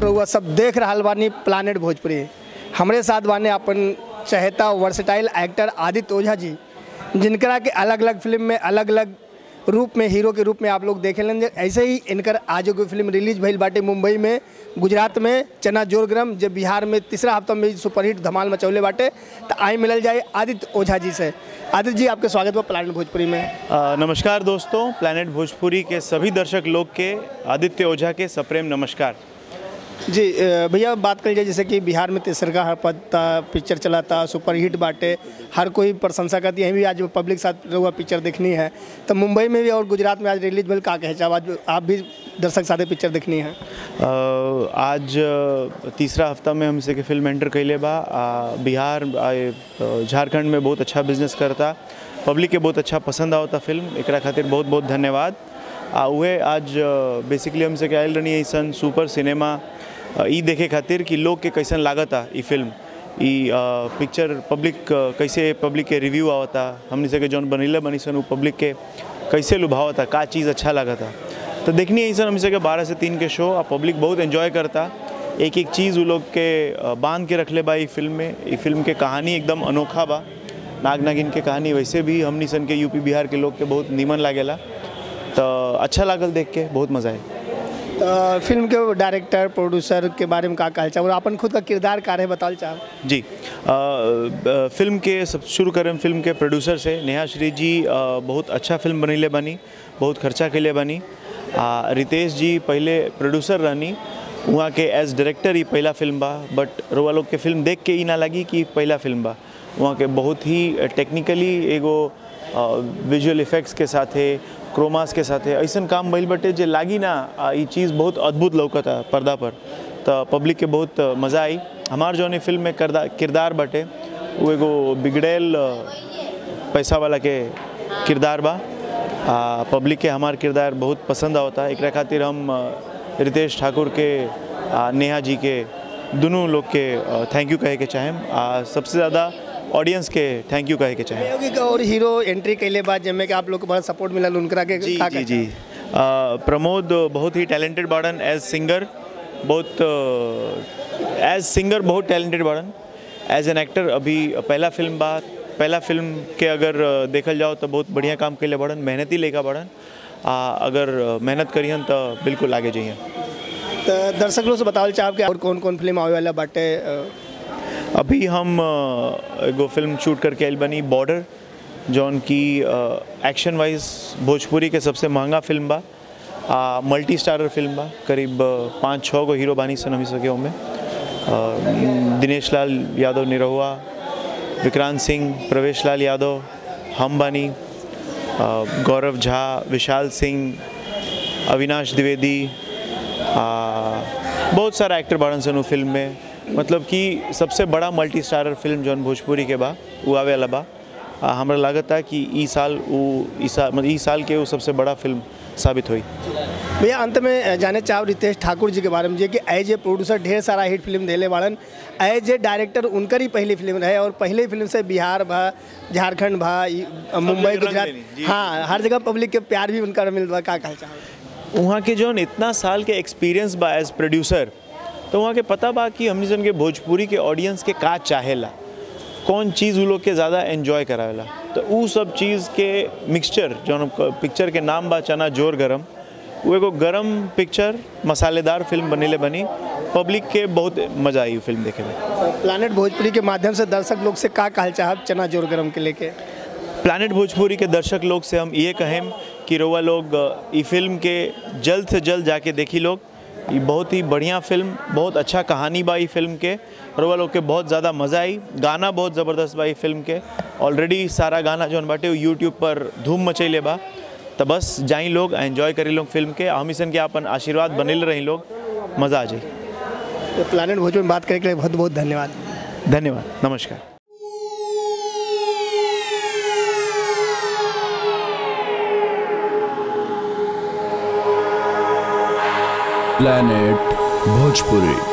रहुआ सब देख रहा बानी प्लानेट भोजपुरी। हमरे साथ बाने अपन चहेता वर्सेटाइल एक्टर आदित्य ओझा जी, जिनकरा के अलग अलग फिल्म में अलग अलग रूप में हीरो के रूप में आप लोग देखे लेंगे। ऐसे ही इनकर आज कोई फिल्म रिलीज भइल बाटे मुंबई में, गुजरात में चना जोर गरम, जब बिहार में तीसरा हफ्ता में सुपरहिट धमाल मचौले बाटे। तो आई मिलल जाए आदित्य ओझा जी से। आदित्य जी, आपके स्वागत है प्लानेट भोजपुरी में। नमस्कार दोस्तों, प्लानेट भोजपुरी के सभी दर्शक लोग के आदित्य ओझा के सप्रेम नमस्कार जी। भैया बात कर लीजिए, जैसे कि बिहार में तीसरा हफ्ता पिक्चर चला था, सुपरहिट बाटे, हर कोई प्रशंसा करती है। यहीं भी आज पब्लिक साथ रहुआ पिक्चर देखनी है, तो मुंबई में भी और गुजरात में आज रिलीज मिल का कहे चाहे आज आप भी दर्शक साथ पिक्चर देखनी है। आज तीसरा हफ्ता में हमसे के फिल्म एंटर कैले बा। बिहार झारखंड में बहुत अच्छा बिजनेस करता, पब्लिक के बहुत अच्छा पसंद आवता फिल्म, एकरा खातिर बहुत बहुत धन्यवाद। उहे आज बेसिकली हमसे के आयल रही ऐसा सुपर सिनेमा ई देखे खातिर कि लोग के कैसन लागता ई फिल्म, ई पिक्चर पब्लिक कैसे पब्लिक के रिव्यू आवता, हमने से के जौन बनीले बनी सन वो पब्लिक के कैसे लुभावता, का चीज़ अच्छा लागता। तो देखनी ऐसा हमसे के 12 से 3 के शो आ पब्लिक बहुत एंजॉय करता। एक एक चीज़ वो लोग के बांध के रखले बा ई फिल्म में। ई फिल्म के कहानी एकदम अनोखा बा, नाग नागिन के कहानी वैसे भी हमनी सन के यूपी बिहार के लोग के बहुत नीमन लागेला। तो अच्छा लागल देख के, बहुत मज़ा आया। फिल्म के डायरेक्टर प्रोड्यूसर के बारे में का कहल चाहे और अपन खुद का किरदार का है बताल चाहे जी। फिल्म के सब शुरू करें फिल्म के प्रोड्यूसर से। नेहा श्री जी बहुत अच्छा फिल्म बनैले बनी, बहुत खर्चा कैले बनी। रितेश जी पहले प्रोड्यूसर रहनी, वहाँ के एज डायरेक्टर ही पहला फिल्म बा। बट रोवा लोग के फिल्म देख के ही ना लगी कि पहला फिल्म बा। वहाँ के बहुत ही टेक्निकली एगो विजुअल इफेक्ट्स के साथे, क्रोमास के साथे ऐसा काम भइल बटे जे लागी ना ये चीज़ बहुत अद्भुत लौकता पर्दा पर। तो पब्लिक के बहुत मज़ा आई। हमार जौन फिल्म में किरदार बटे वो एगो बिगड़ेल पैसा वाला के किरदार बा। पब्लिक के हमार किरदार बहुत पसंद आवता। एक खातिर हम रितेश ठाकुर के नेहा जी के दोनों लोग के थैंक यू कहे के चाहें। सबसे ज़्यादा ऑडियंस के थैंक यू कहे के चाहें। और हीरो एंट्री कैले बाद जिनमें कि आप लोग को बहुत सपोर्ट मिला उनकरा के जी जी जी। प्रमोद बहुत ही टैलेंटेड बाड़न एज सिंगर, बहुत टैलेंटेड बाड़न। एज एन एक्टर अभी पहला फिल्म के अगर देखल जाओ तो बहुत बढ़िया काम कैले बाड़न, मेहनती लेखा बाड़न। अगर मेहनत करियन तो बिल्कुल आगे जाइए। तो दर्शक लोग से बतावल चाहब कि और कौन कौन फिल्म आवे वाला बाटे। अभी हम एगो फिल्म शूट करके आइल बनी बॉर्डर, जौन की एक्शन वाइज भोजपुरी के सबसे महंगा फिल्म बा। मल्टी स्टारर फिल्म बा। करीब 5-6 गो हीरो बानी सन हमी सके उनमें। दिनेश लाल यादव निरहुआ, विक्रांत सिंह, प्रवेश लाल यादव, हम बानी, गौरव झा, विशाल सिंह, अविनाश द्विवेदी, बहुत सारा एक्टर बाड़न सन वो फिल्म में। मतलब कि सबसे बड़ा मल्टी स्टारर फिल्म जौन भोजपुरी के बा वो आवे वाला बा। हमरा लागत है कि ई साल के वो सबसे बड़ा फिल्म साबित हुई। भैया अंत में जाने चाहो रितेश ठाकुर जी के बारे में, कि एज ए प्रोड्यूसर ढेर सारा हिट फिल्म देले बाड़न, एज ए डायरेक्टर उनकर ही पहली फिल्म रहे और पहले फिल्म से बिहार भा, झारखंड भा, मुंबई, गुजरात, हाँ हर जगह पब्लिक के प्यार भी उनका मिल रहा। का कहना चाहो वहाँ के जौन इतना साल के एक्सपीरियंस बा एज प्रोड्यूसर, तो वहाँ के पता बा कि हमनी जन के भोजपुरी के ऑडियंस के का चाहेला, कौन चीज़ वो लोग के ज़्यादा एंजॉय करावेला। तो वो सब चीज़ के मिक्सचर जौन पिक्चर के नाम बा चना जोर गरम, वो एगो गरम पिक्चर मसालेदार फिल्म बनेले बनी। पब्लिक के बहुत मज़ा आई फिल्म देखे में। प्लानेट भोजपुरी के माध्यम से दर्शक लोग से का कहल चाहब चना जोर गरम के लेके। प्लानेट भोजपुरी के दर्शक लोग से हम ये कहें कि रोवा लोग ई फिल्म के जल्द से जल्द जाके देखी लोग। ये बहुत ही बढ़िया फिल्म, बहुत अच्छा कहानी बा ई फिल्म के, रोवा लोग के बहुत ज़्यादा मज़ा आई। गाना बहुत ज़बरदस्त बा ई फिल्म के। ऑलरेडी सारा गाना जौन बाटे वो यूट्यूब पर धूम मचैले बा। तो बस जाई लोग एंजॉय करी लोग फिल्म के। हमीसन के अपन आशीर्वाद बनेल रही लोग, मज़ा आ जाए। तो प्लानेट भोजपुरी में बात करने के लिए बहुत बहुत धन्यवाद। धन्यवाद, नमस्कार। प्लानेट भोजपुरी।